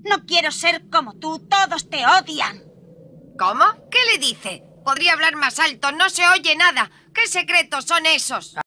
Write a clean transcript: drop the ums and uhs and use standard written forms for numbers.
No quiero ser como tú, todos te odian. ¿Cómo? ¿Qué le dice? Podría hablar más alto, no se oye nada. ¿Qué secretos son esos?